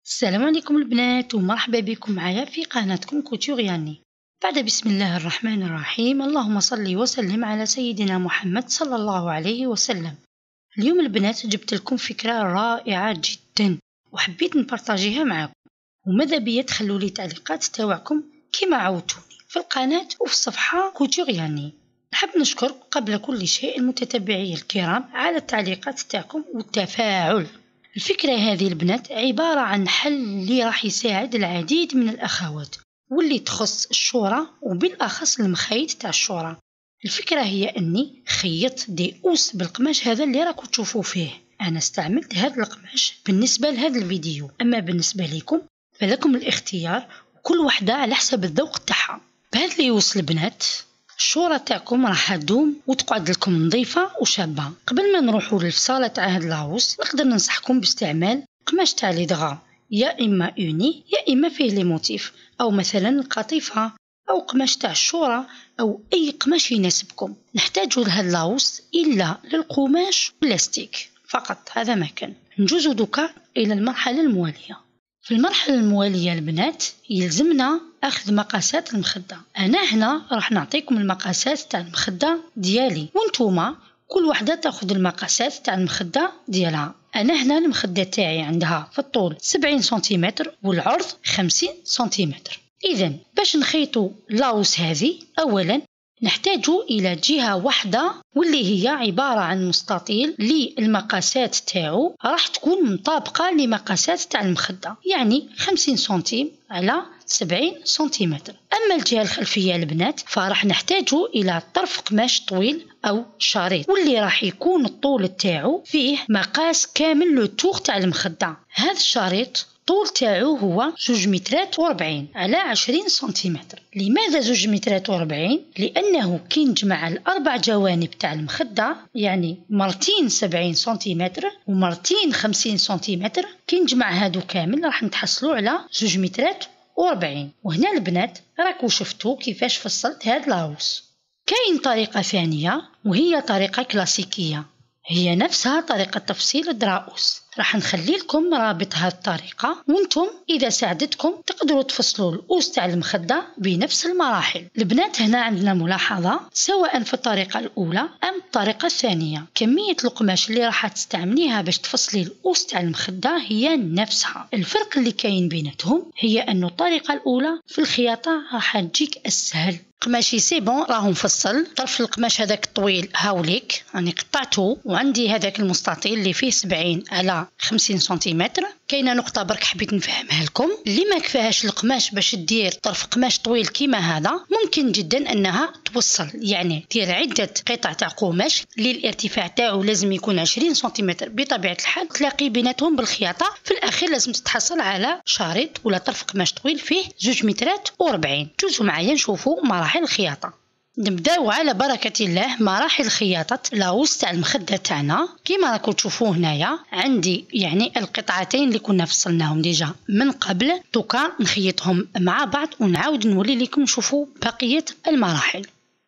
السلام عليكم البنات ومرحبا بكم معايا في قناتكم كوتور ياني. بعد بسم الله الرحمن الرحيم، اللهم صل وسلم على سيدنا محمد صلى الله عليه وسلم. اليوم البنات جبت لكم فكرة رائعة جدا وحبيت نبارطاجيها معكم، وماذا بيا تخلوا لي تعليقات تاعكم كما عودتوني في القناة وفي الصفحة كوتور ياني. نحب نشكر قبل كل شيء المتتبعين الكرام على التعليقات تاعكم والتفاعل. الفكرة هذه البنات عبارة عن حل اللي راح يساعد العديد من الأخوات واللي تخص الشورى وبالأخص المخيط تاع الشورى. الفكرة هي أني خيط ديوس بالقماش هذا اللي راكو تشوفوا فيه. أنا استعملت هذا القماش بالنسبة لهذا الفيديو، أما بالنسبة لكم فلكم الاختيار وكل وحدة على حسب الذوق تاعها. بهذا اللي يوصل البنات الشورى تاعكم راح تدوم وتقعد لكم نظيفة وشابة. قبل ما نروحوا للفصالة تاع هاد لاوس نقدر ننصحكم باستعمال قماش تاع لي دغا، يا اما اوني يا اما فيه لي موتيف، او مثلا القطيفة او قماش تاع الشورى او اي قماش يناسبكم. نحتاجوا لهاد لاوس الا للقماش بلاستيك فقط. هذا ما كان. نجوزو دوكا الى المرحلة الموالية. في المرحلة الموالية البنات يلزمنا أخذ مقاسات المخدة. أنا هنا راح نعطيكم المقاسات تاع المخدة ديالي، وانتوما كل وحدة تاخذ المقاسات تاع المخدة ديالها. أنا هنا المخدة تاعي عندها في الطول 70 سنتيمتر والعرض 50 سنتيمتر. إذن باش نخيطوا لاوس هذه أولا نحتاج إلى جهة واحدة واللي هي عبارة عن مستطيل للمقاسات تاعو راح تكون مطابقة لمقاسات تاع المخدة، يعني 50 سنتيم على 70 سنتيمتر. أما الجهة الخلفية البنات فراح نحتاج إلى طرف قماش طويل أو شريط، واللي راح يكون الطول تاعو فيه مقاس كامل لو تور تاع المخدة. هذا الشريط الطول تاعو هو 2 مترات و40 على 20 سنتيمتر. لماذا 2 مترات و40؟ لأنه كي نجمع الأربع جوانب تاع المخدة، يعني مرتين 70 سنتيمتر ومرتين 50 سنتيمتر، كي نجمع هادو كامل راح نتحصلوا على 2 مترات و40. وهنا البنات راكو شفتوا كيفاش فصلت هاد لاوس. كاين طريقة ثانية وهي طريقة كلاسيكية، هي نفسها طريقة تفصيل الدراوس. راح نخلي لكم رابط هذه الطريقة، وانتم إذا ساعدتكم تقدروا تفصلوا الأوس تاع المخدة بنفس المراحل. البنات هنا عندنا ملاحظة، سواء في الطريقة الأولى أم الطريقة الثانية كمية القماش اللي راح تستعمليها باش تفصلي الأوس تاع المخدة هي نفسها. الفرق اللي كاين بيناتهم هي أن الطريقة الأولى في الخياطة راح تجيك أسهل. قماشي سي بون راهو مفصل. طرف القماش هذاك الطويل هاوليك راني قطعته، وعندي هذاك المستطيل اللي فيه 70 على 50 سنتيمتر. كاينه نقطه برك حبيت نفهمها لكم، اللي ما كفاهاش القماش باش دير طرف قماش طويل كيما هذا ممكن جدا انها توصل، يعني دير عده قطع تاع قماش اللي الارتفاع تاعو لازم يكون 20 سنتيمتر بطبيعه الحال، تلاقي بيناتهم بالخياطه في الاخير لازم تتحصل على شريط ولا طرف قماش طويل فيه 2 مترات و40. جوزوا معايا نشوفوا مراحل الخياطه. نبداو على بركة الله مراحل خياطة لاوس تاع المخدة تاعنا. كيما راكم تشوفوا هنايا عندي يعني القطعتين اللي كنا فصلناهم ديجا من قبل، دوكا نخيطهم مع بعض ونعاود نولي لكم نشوفوا بقية المراحل.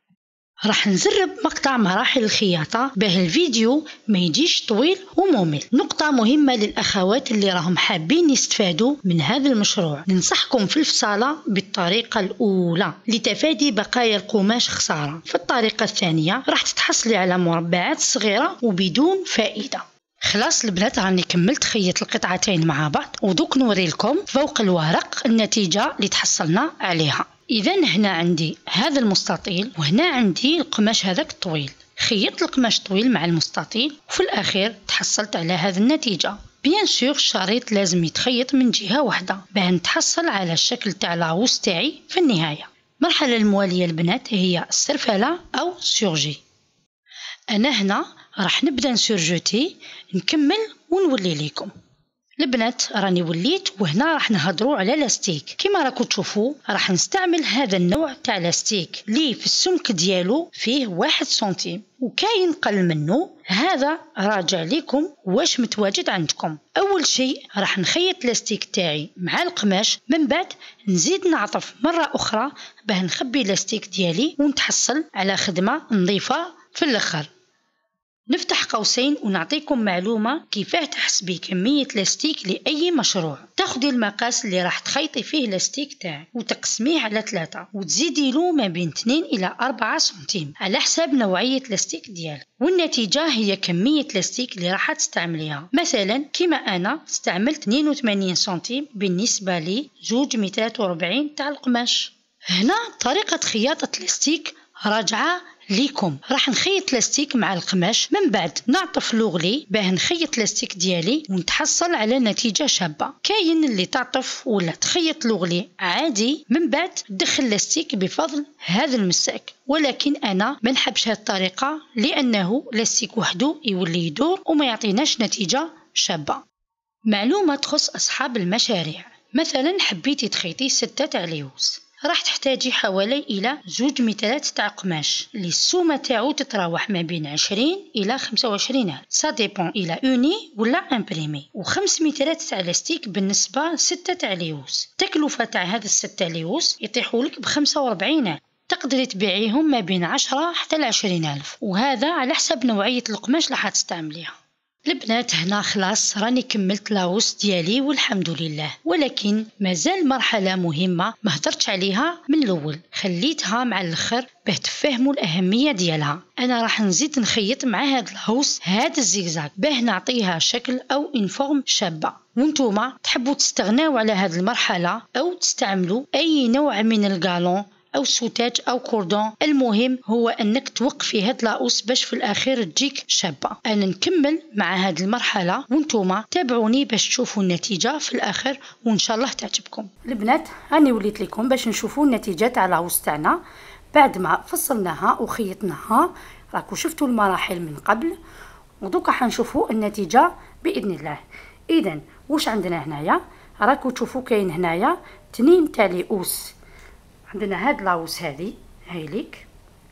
راح نزرب مقطع مراحل الخياطة باه الفيديو ما يجيش طويل وممل. نقطة مهمة للأخوات اللي راهم حابين يستفادوا من هذا المشروع، ننصحكم في الفصالة بالطريقة الأولى لتفادي بقايا القماش خسارة. في الطريقة الثانية راح تتحصلي على مربعات صغيرة وبدون فائدة. خلاص البنات راني كملت خيط القطعتين مع بعض، ودوك نوري لكم فوق الورق النتيجة اللي تحصلنا عليها. إذن هنا عندي هذا المستطيل وهنا عندي القماش هذاك الطويل. خيطت القماش طويل مع المستطيل وفي الأخير تحصلت على هذه النتيجة. بيان سور الشريط لازم يتخيط من جهة واحدة باه نتحصل على الشكل تاع لاوس تاعي في النهاية. المرحلة الموالية البنات هي السرفلة أو سورجي. أنا هنا راح نبدأ نسورجوتي نكمل ونولي لكم. البنات راني وليت وهنا راح نهضروا على لاستيك. كما راكم تشوفوا راح نستعمل هذا النوع تاع لاستيك اللي في السمك ديالو فيه 1 سنتيم، وكاين قل منه. هذا راجع لكم واش متواجد عندكم. اول شيء راح نخيط لاستيك تاعي مع القماش، من بعد نزيد نعطف مرة اخرى باه نخبي لاستيك ديالي ونتحصل على خدمة نظيفة في الاخر. نفتح قوسين ونعطيكم معلومة كيفاه تحسبي كمية لاستيك لأي مشروع. تاخدي المقاس اللي راح تخيطي فيه لاستيك تاعك وتقسميه على 3 وتزيدي له ما بين 2 إلى 4 سنتيم على حساب نوعية لاستيك ديالك، والنتيجة هي كمية لاستيك اللي راح تستعمليها. مثلا كيما أنا استعملت 82 سنتيم بالنسبة لي 2 مترات و40 تاع القماش. هنا طريقة خياطة لاستيك راجعة ليكم. راح نخيط لاستيك مع القماش، من بعد نعطف لوغلي باه نخيط لاستيك ديالي ونتحصل على نتيجة شابة. كاين اللي تعطف ولا تخيط لوغلي عادي من بعد تدخل لاستيك بفضل هذا المساك، ولكن انا ما نحبش هذه الطريقة لانه لاستيك وحده يولي يدور وما يعطيناش نتيجة شابة. معلومة تخص اصحاب المشاريع، مثلا حبيتي تخيطي 6 تاع ليوس، راح تحتاجي حوالي إلى 2 مترات تاع قماش اللي السومة تاعو تتراوح ما بين 20 إلى 25 ألف، سا ديبون إلى أوني ولا امبريمي، و5 مترات تاع لاستيك بالنسبة 6 تاع ليوس. تكلفة تاع هذا 6 ليوس يطيحولك ب45 ألف، تقدري تبيعيهم ما بين 10 حتى 20 ألف، وهذا على حسب نوعية القماش اللي حتستعمليها. البنات هنا خلاص راني كملت لاوس ديالي والحمد لله، ولكن مازال مرحلة مهمة ما هدرتش عليها من الاول، خليتها مع الاخر باه تفهموا الاهمية ديالها. انا راح نزيد نخيط مع هاد الهوس هاد الزيكزاك باه نعطيها شكل او انفورم شابة، وانتوما تحبوا تستغناو على هاد المرحلة او تستعملوا اي نوع من القالون او سوتاج او كوردون. المهم هو انك توقفي هاد لاوس باش في الاخير تجيك شابه. انا نكمل مع هاد المرحله وانتوما تابعوني باش تشوفوا النتيجه في الاخر وان شاء الله تعجبكم. البنات راني وليت لكم باش نشوفوا النتيجه تاع لاوس تاعنا بعد ما فصلناها وخيطناها. راكو شفتوا المراحل من قبل ودوكا حنشوفوا النتيجه باذن الله. اذا واش عندنا هنايا؟ راكو تشوفوا كاين هنايا 2 تاع ليوس، عندنا هاد لاوس هذه هايليك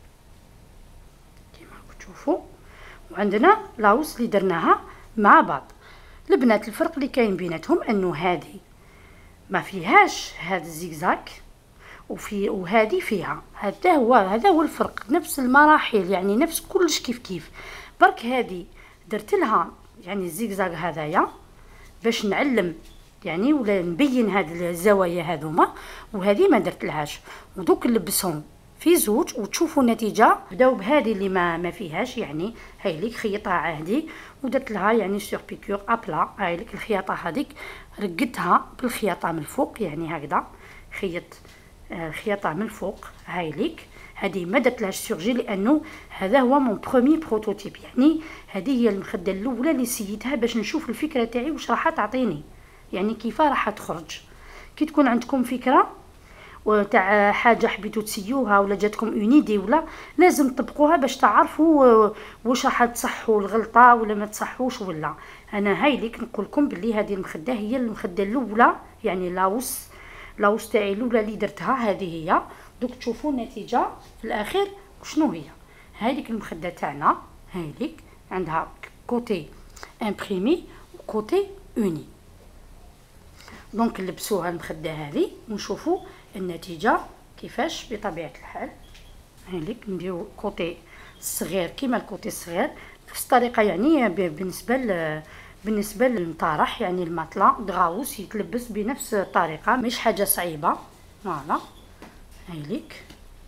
كيما راكم تشوفوا، وعندنا لاوس اللي درناها مع بعض. البنات الفرق اللي كاين بيناتهم انه هذه ما فيهاش هاد الزيكزاك وهذه فيها. هذا هو الفرق، نفس المراحل يعني نفس كلش كيف برك هذه درت لها يعني الزيكزاك هذايا باش نعلم يعني ولا نبين هاد الزوايا هذوما، وهذه ما درت لهاش. ودوك نلبسهم في زوج وتشوفوا النتيجه. بداو بهذه اللي ما فيهاش يعني هايليك خيطها عادي ودرت لها يعني سور بيكور ابلا. هايليك الخياطه هذيك رقدتها بالخياطه من الفوق يعني هكذا خيط الخياطه من الفوق هايليك. هذه ما درت لهاش سورجي لانه هذا هو مون برومي بروتوتيب، يعني هذه هي المخده الاولى اللي سيتها باش نشوف الفكره تاعي واش راح تعطيني، يعني كيف راح تخرج. كي تكون عندكم فكره وتاع حاجه حبيتوا تسيوها ولا جاتكم اونيدي ولا لازم تطبقوها باش تعرفوا واش راح تصحوا الغلطه ولا ما تصحوش. ولا انا هايليك نقول لكم بلي هذه المخده هي المخده الاولى، يعني لاوس تاعي الاولى اللي درتها هذه هي. دوك تشوفوا النتيجه في الاخير شنو هي. هذيك المخده تاعنا هايليك عندها كوتي امبريمي وكوتي اوني. دونك نلبسوها المخده هذه ونشوفوا النتيجه كيفاش بطبيعه الحال. هايليك نديرو كوتي الصغير كيما الكوتي الصغير نفس الطريقه، يعني بالنسبه للمطارح يعني المطلع دغاوس يتلبس بنفس الطريقه مش حاجه صعيبه. فوالا هايليك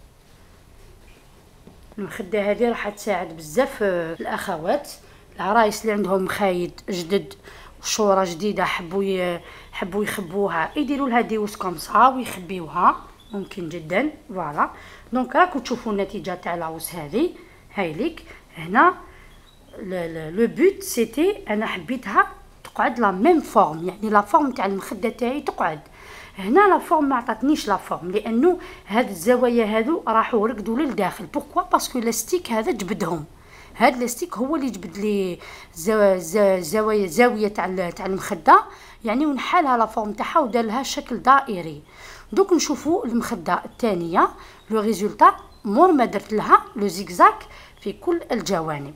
المخده هذه راح تساعد بزاف الاخوات العرايس اللي عندهم مخايد جدد وشوره جديده حبوا يخبوها يديروا لها ديوس كومسا ويخبيوها ممكن جدا. فوالا دونك راكو تشوفوا النتيجه تاع لاوس هذه هايليك. هنا لو بوت سيتي انا حبيتها تقعد لا ميم فورم، يعني لا فورم تاع المخده تاعي تقعد. هنا لا فورم ما عطاتنيش لا فورم لانه هاد الزوايا هادو راحوا رقدوا للداخل. بوركوا باسكو لاستيك هذا جبدهم، هاد لاستيك هو اللي جبد لي زاويه تاع المخده يعني ونحالها لا فورم تاعها ودار لها شكل دائري. دوك نشوفوا المخده الثانيه لو ريزولطا مور ما درت لها لو زيكزاك في كل الجوانب.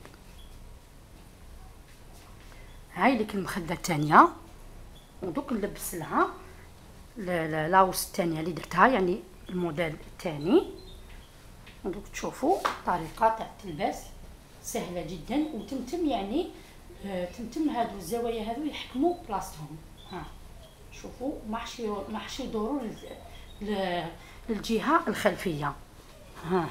هاي لك المخده الثانيه ودوك نلبس لها لاوس الثانيه اللي درتها يعني الموديل الثاني. ودوك تشوفوا الطريقه تاع التلباس سهله جدا وتمتم يعني تمتم هادو الزوايا هادو يحكموا بلاصتهم. ها شوفوا ما حش يدوروا للجهه الخلفيه. ها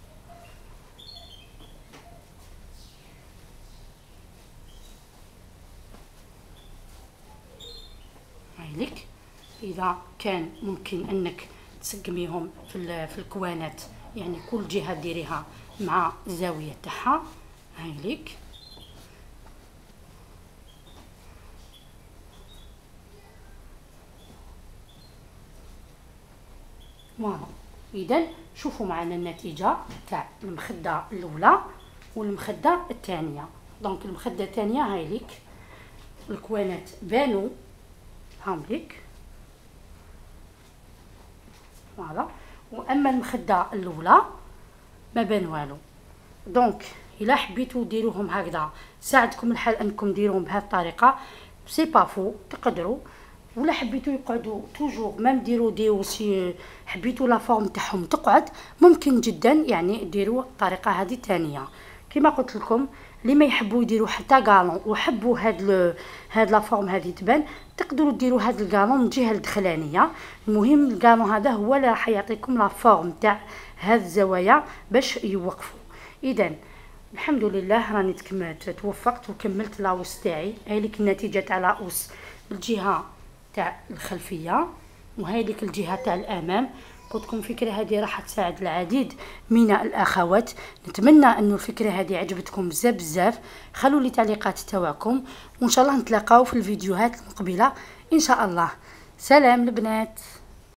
هايليك. اذا كان ممكن انك تسقميهم في الكوانات، يعني كل جهه ديريها مع الزاويه تاعها. هايليك. فوالا. اذا شوفوا معنا النتيجه تاع المخده الاولى والمخده الثانيه. دونك المخده الثانيه هايليك، الكوانات بانوا هامليك. فوالا. واما المخده الاولى ما بان والو. دونك الا حبيتو ديروهم هكذا ساعدكم الحال انكم ديروهم بهذه الطريقه، سي با فو تقدروا. ولا حبيتو يقعدوا توجور ميم ديروا دي وسي حبيتو لا فورم تاعهم تقعد، ممكن جدا يعني ديروا الطريقه هذه الثانيه. كما قلت لكم اللي ما يحبوا يديروا حتى قالون وحبوا هاد لا فورم هذه تبان، تقدروا ديروا هاد القالون من الجهه الدخلانيه. المهم القالون هذا هو اللي راح يعطيكم لا فورم تاع هاد الزوايا باش يوقفوا. اذا الحمد لله راني توفقت وكملت لاوس تاعي. هايليك النتيجه تاع لاوس بالجهه تاع الخلفيه، وهايليك الجهه تاع الامام. قلت لكم الفكره هذه راح تساعد العديد من الاخوات. نتمنى انه الفكره هذه عجبتكم بزاف بزاف. خلوا لي تعليقات تاعكم، وان شاء الله نتلاقاو في الفيديوهات المقبله ان شاء الله. سلام البنات.